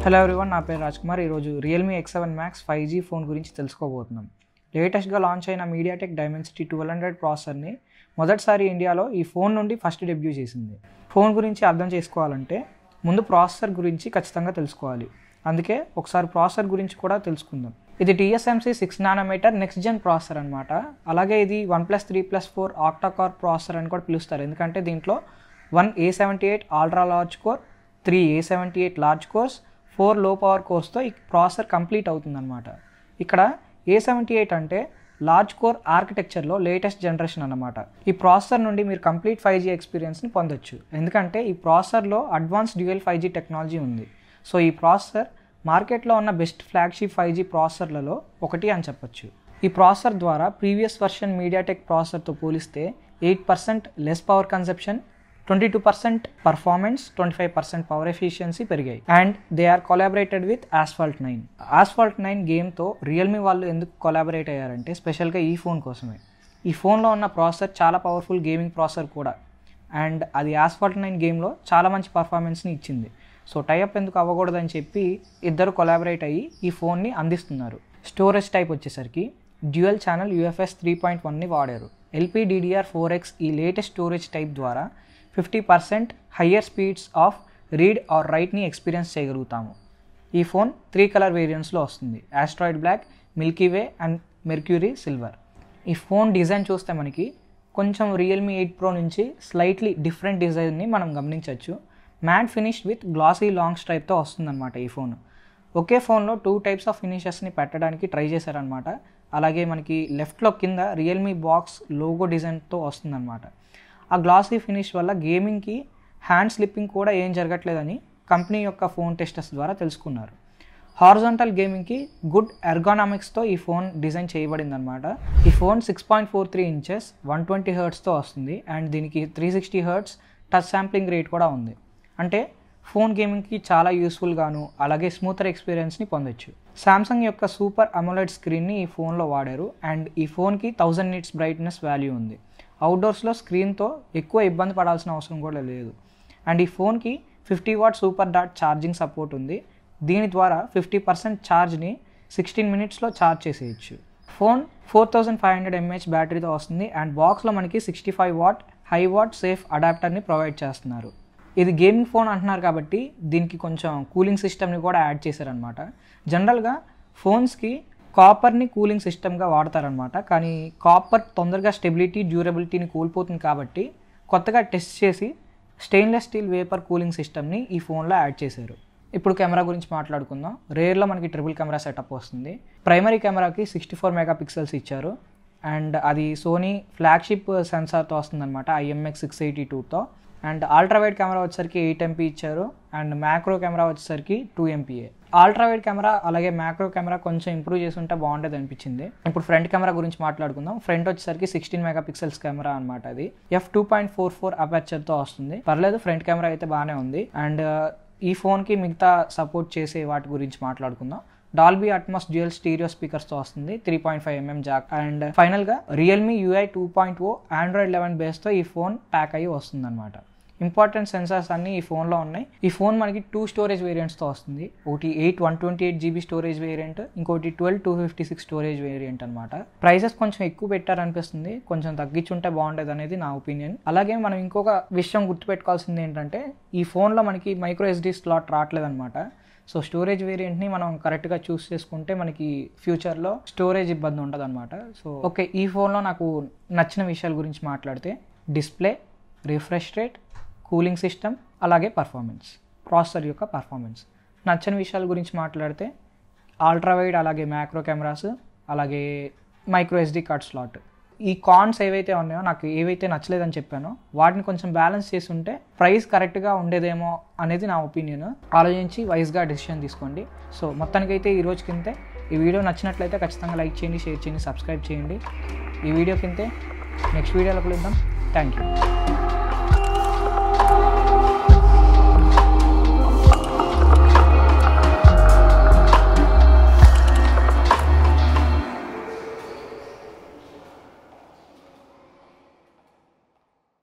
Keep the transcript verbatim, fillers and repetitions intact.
Hello everyone, నా పేరు రాజ్కుమార్. ఈరోజు Realme X seven Max five G phone గురించి తెలుసుకోబోతున్నాం. లేటెస్ట్గా లాంచ్ అయిన మీడియాటెక్ డైమెన్సిటీ ట్వెల్వ్ హండ్రెడ్ ప్రాసెసర్ని మొదటిసారి ఇండియాలో ఈ ఫోన్ నుండి ఫస్ట్ డెబ్యూ చేసింది. ఫోన్ గురించి అర్థం చేసుకోవాలంటే ముందు ప్రాసెసర్ గురించి ఖచ్చితంగా తెలుసుకోవాలి. అందుకే ఒకసారి ప్రాసెసర్ గురించి కూడా తెలుసుకుందాం. ఇది TSMC six nanometer next gen processor అనమాట. అలాగే ఇది one plus three plus four octa core processor అని కూడా పిలుస్తారు. ఎందుకంటే దీంట్లో one A seventy eight ultra large core, three A seventy eight large cores, four low power కోర్స్తో ఈ ప్రాసెసర్ కంప్లీట్ అవుతుందన్నమాట. ఇక్కడ ఏ సెవెంటీ ఎయిట్ అంటే లార్జ్ కోర్ ఆర్కిటెక్చర్లో లేటెస్ట్ జనరేషన్ అన్నమాట. ఈ ప్రాసెసర్ నుండి మీరు కంప్లీట్ ఫైవ్ జీ ఎక్స్పీరియన్స్ని పొందొచ్చు. ఎందుకంటే ఈ ప్రాసెసర్లో advance dual five G technology ఉంది. సో ఈ ప్రాసెసర్ మార్కెట్లో ఉన్న బెస్ట్ ఫ్లాగ్షిప్ ఫైవ్ జీ ప్రాసెసర్లలో ఒకటి అని చెప్పొచ్చు. ఈ ప్రాసెసర్ ద్వారా ప్రీవియస్ వర్షన్ మీడియాటెక్ ప్రాసెసర్తో పోలిస్తే eight percent less power consumption, twenty two percent performance, twenty five percent power efficiency పెరిగాయి. And they are collaborated with Asphalt nine. Asphalt nine గేమ్తో రియల్మీ వాళ్ళు ఎందుకు కొలాబరేట్ అయ్యారంటే స్పెషల్గా ఈ ఫోన్ కోసమే. ఈ ఫోన్లో ఉన్న ప్రాసెసర్ చాలా పవర్ఫుల్ గేమింగ్ ప్రాసెసర్ కూడా. అండ్ అది ఆస్ఫాల్ట్ నైన్ గేమ్లో చాలా మంచి పర్ఫార్మెన్స్ని ఇచ్చింది. సో టైఅప్ ఎందుకు అవ్వకూడదని చెప్పి ఇద్దరు కొలాబరేట్ అయ్యి ఈ ఫోన్ని అందిస్తున్నారు. స్టోరేజ్ టైప్ వచ్చేసరికి dual channel UFS three point వన్ని వాడారు. ఎల్పీ డిడిఆర్ ఫోర్ ఎక్స్ ఈ లేటెస్ట్ స్టోరేజ్ టైప్ ద్వారా fifty percent higher speeds of read or రైట్ని ఎక్స్పీరియన్స్ చేయగలుగుతాము. ఈ ఫోన్ త్రీ కలర్ వేరియంట్స్లో వస్తుంది: asteroid black, milky way and mercury silver. ఈ ఫోన్ డిజైన్ చూస్తే మనకి కొంచెం రియల్మీ ఎయిట్ ప్రో నుంచి స్లైట్లీ డిఫరెంట్ డిజైన్ని మనం గమనించవచ్చు. Matte finish with glossy long స్ట్రైప్తో వస్తుందన్నమాట ఈ ఫోన్. ఒకే ఫోన్లో టూ టైప్స్ ఆఫ్ ఫినిషెస్ని పెట్టడానికి ట్రై చేశారనమాట. అలాగే మనకి లెఫ్ట్లో కింద రియల్మీ బాక్స్ లోగో డిజైన్తో వస్తుందన్నమాట. ఆ గ్లాసీ ఫినిష్ వల్ల గేమింగ్కి హ్యాండ్ స్లిప్పింగ్ కూడా ఏం జరగట్లేదని కంపెనీ యొక్క ఫోన్ టెస్టర్స్ ద్వారా తెలుసుకున్నారు. హారిజాంటల్ గేమింగ్కి గుడ్ ఎర్గానామిక్స్తో ఈ ఫోన్ డిజైన్ చేయబడింది అనమాట. ఈ phone six point four three inches one twenty హర్ట్స్తో వస్తుంది. అండ్ దీనికి three sixty hertz touch sampling rate కూడా ఉంది. అంటే ఫోన్ గేమింగ్కి చాలా యూస్ఫుల్గాను అలాగే స్మూతర్ ఎక్స్పీరియన్స్ని పొందొచ్చు. సామ్సంగ్ యొక్క సూపర్ అమోలెడ్ స్క్రీన్ని ఈ ఫోన్లో వాడారు. అండ్ ఈ ఫోన్కి థౌజండ్ నిట్స్ బ్రైట్నెస్ వాల్యూ ఉంది. అవుట్డోర్స్లో స్క్రీన్తో ఎక్కువ ఇబ్బంది పడాల్సిన అవసరం కూడా లేదు. అండ్ ఈ ఫోన్కి ఫిఫ్టీ వాట్ సూపర్ డాట్ ఛార్జింగ్ సపోర్ట్ ఉంది. దీని ద్వారా ఫిఫ్టీ పర్సెంట్ ఛార్జ్ని సిక్స్టీన్ మినిట్స్లో ఛార్జ్ చేసేయచ్చు. Phone four thousand five hundred mAh బ్యాటరీతో వస్తుంది. అండ్ బాక్స్లో మనకి sixty five watt high watt safe అడాప్టర్ని ప్రొవైడ్ చేస్తున్నారు. ఇది గేమింగ్ ఫోన్ అంటున్నారు కాబట్టి దీనికి కొంచెం కూలింగ్ సిస్టమ్ని కూడా యాడ్ చేశారనమాట. జనరల్గా ఫోన్స్కి కాపర్ని కూలింగ్ సిస్టమ్గా వాడతారనమాట. కానీ కాపర్ తొందరగా స్టెబిలిటీ, డ్యూరబిలిటీని కోల్పోతుంది కాబట్టి కొత్తగా టెస్ట్ చేసి స్టెయిన్లెస్ స్టీల్ వేపర్ కూలింగ్ సిస్టమ్ని ఈ ఫోన్లో యాడ్ చేశారు. ఇప్పుడు కెమెరా గురించి మాట్లాడుకుందాం. రేర్లో మనకి ట్రిపుల్ కెమెరా సెటప్ వస్తుంది. ప్రైమరీ కెమెరాకి సిక్స్టీ ఫోర్ మెగా పిక్సెల్స్ ఇచ్చారు. అండ్ అది సోనీ ఫ్లాగ్షిప్ సెన్సార్తో వస్తుందన్నమాట, ఐఎంఎక్స్ సిక్స్ ఎయిటీ టూతో. అండ్ అల్ట్రావైడ్ కెమెరా వచ్చేసరికి ఎయిట్ ఎంపీ ఇచ్చారు. అండ్ మ్యాక్రో కెమెరా వచ్చేసరికి టూ ఎంపీఏ. అల్ట్రావైడ్ కెమెరా అలాగే మ్యాక్రో కెమెరా కొంచెం ఇంప్రూవ్ చేసి ఉంటే బాగుండేది అనిపించింది. ఇప్పుడు ఫ్రంట్ కెమెరా గురించి మాట్లాడుకుందాం. ఫ్రంట్ వచ్చేసరికి సిక్స్టీన్ మెగా పిక్సెల్స్ కెమెరా అనమాట. అది F two point four four అపర్చర్తో వస్తుంది. పర్లేదు, ఫ్రంట్ కెమెరా అయితే బాగానే ఉంది. అండ్ ఈ ఫోన్కి మిగతా సపోర్ట్ చేసే వాటి గురించి మాట్లాడుకుందాం. డాల్బీ అట్మాస్ డ్యూయల్ స్టీరియో స్పీకర్స్తో వస్తుంది, three point five mm jack. And ఫైనల్గా Realme UI two point O Android eleven బేస్తో ఈ ఫోన్ ప్యాక్ అయ్యి వస్తుంది అనమాట. ఇంపార్టెంట్ సెన్సార్స్ అన్నీ ఈ ఫోన్లో ఉన్నాయి. ఈ ఫోన్ మనకి టూ స్టోరేజ్ వేరియంట్స్తో వస్తుంది. ఒకటి eight one twenty eight GB storage variant, ఇంకోటి twelve two fifty six storage variant అనమాట. ప్రైసెస్ కొంచెం ఎక్కువ పెట్టారనిపిస్తుంది, కొంచెం తగ్గించుంటే బాగుండేది అనేది నా ఒపీనియన్. అలాగే మనం ఇంకొక విషయం గుర్తుపెట్టుకోవాల్సింది ఏంటంటే ఈ ఫోన్లో మనకి మైక్రో ఎస్డీ స్లాట్ రావట్లేదు అనమాట. సో స్టోరేజ్ వేరియంట్ని మనం కరెక్ట్గా చూస్ చేసుకుంటే మనకి ఫ్యూచర్లో స్టోరేజ్ ఇబ్బంది ఉండదు అనమాట. సో ఓకే, ఈ ఫోన్లో నాకు నచ్చిన విషయాల గురించి మాట్లాడితే display, refresh rate, cooling system అలాగే పర్ఫార్మెన్స్, ప్రాసెసర్ యొక్క పర్ఫార్మెన్స్. నచ్చని విషయాల గురించి మాట్లాడితే అల్ట్రావైడ్ అలాగే మ్యాక్రో కెమెరాస్ అలాగే మైక్రో ఎస్డీ కార్డ్ స్లాట్. ఈ కాన్స్ ఏవైతే ఉన్నాయో, నాకు ఏవైతే నచ్చలేదని చెప్పానో వాటిని కొంచెం బ్యాలెన్స్ చేసి ఉంటే ప్రైస్ కరెక్ట్గా ఉండేదేమో అనేది నా ఒపీనియన్. ఆలోచించి వైజ్గా డెసిషన్ తీసుకోండి. సో మొత్తానికైతే ఈ రోజు కిందే ఈ వీడియో నచ్చినట్లయితే ఖచ్చితంగా లైక్ చేయండి, షేర్ చేయండి, సబ్స్క్రైబ్ చేయండి. ఈ వీడియో కిందే నెక్స్ట్ వీడియోలో కలుద్దాం. Thank you.